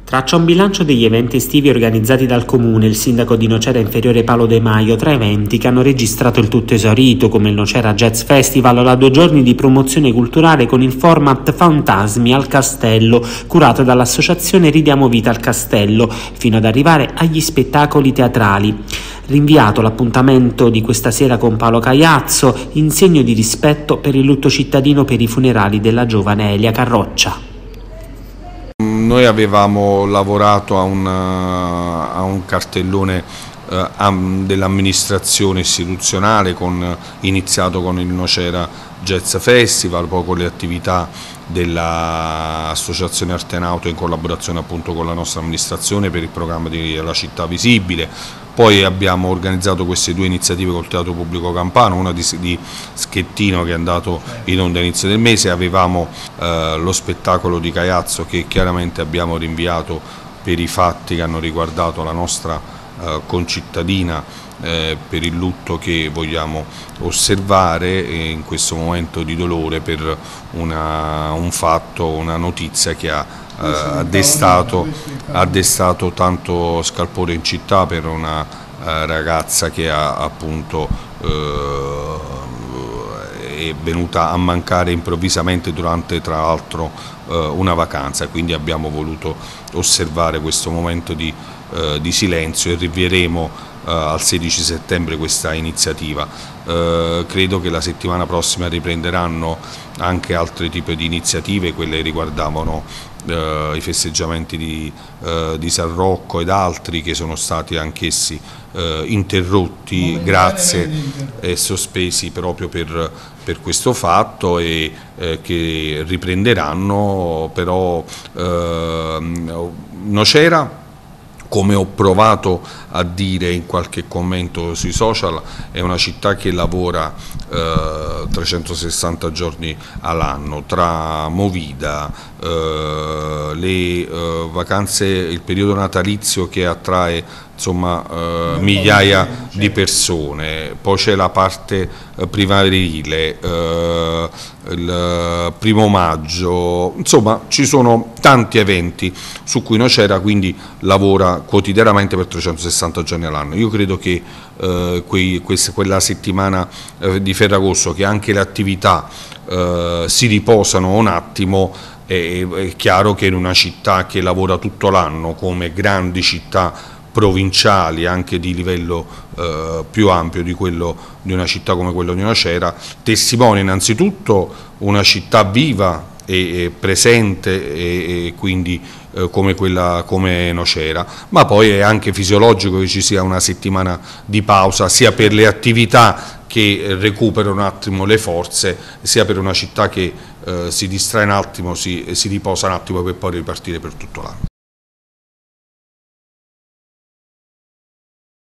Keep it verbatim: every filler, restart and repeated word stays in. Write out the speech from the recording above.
Traccia un bilancio degli eventi estivi organizzati dal Comune il sindaco di Nocera Inferiore Paolo De Maio, tra eventi che hanno registrato il tutto esaurito, come il Nocera Jazz Festival, la due giorni di promozione culturale con il format Fantasmi al Castello, curato dall'associazione Ridiamo Vita al Castello, fino ad arrivare agli spettacoli teatrali. Rinviato l'appuntamento di questa sera con Paolo Caiazzo, in segno di rispetto per il lutto cittadino per i funerali della giovane Elia Carroccia. Noi avevamo lavorato a un, a un cartellone eh, dell'amministrazione istituzionale, con, iniziato con il Nocera Jazz Festival, poi con le attività dell'Associazione Artenauto in collaborazione appunto con la nostra amministrazione per il programma di La Città Visibile. Poi abbiamo organizzato queste due iniziative col Teatro Pubblico Campano, una di, di Schettino che è andato in onda all'inizio del mese, avevamo eh, lo spettacolo di Caiazzo che chiaramente abbiamo rinviato per i fatti che hanno riguardato la nostra eh, concittadina, eh, per il lutto che vogliamo osservare in questo momento di dolore per una, un fatto, una notizia che ha Ha destato, ha destato tanto scalpore in città per una uh, ragazza che ha, appunto uh, è venuta a mancare improvvisamente durante tra l'altro uh, una vacanza, quindi abbiamo voluto osservare questo momento di, uh, di silenzio e rinvieremo uh, al sedici settembre questa iniziativa. Uh, credo che la settimana prossima riprenderanno anche altri tipi di iniziative, quelle riguardavano Uh, i festeggiamenti di, uh, di San Rocco ed altri che sono stati anch'essi uh, interrotti, grazie, e sospesi proprio per, per questo fatto, e uh, che riprenderanno. Però uh, Nocera, come ho provato a dire in qualche commento sui social, è una città che lavora eh, trecentosessanta giorni all'anno, tra Movida, eh, le eh, vacanze, il periodo natalizio che attrae insomma eh, migliaia di persone, poi c'è la parte eh, primaverile, eh, il primo maggio, insomma ci sono tanti eventi su cui Nocera quindi lavora quotidianamente per trecentosessanta giorni all'anno. Io credo che eh, quei, questa, quella settimana eh, di Ferragosto, che anche le attività eh, si riposano un attimo, è, è chiaro che in una città che lavora tutto l'anno, come grandi città provinciali anche di livello eh, più ampio di quello di una città come quella di Nocera, testimonia innanzitutto una città viva e, e presente, e, e quindi eh, come quella come Nocera, ma poi è anche fisiologico che ci sia una settimana di pausa sia per le attività che recuperano un attimo le forze, sia per una città che eh, si distrae un attimo, si, si riposa un attimo per poi ripartire per tutto l'anno.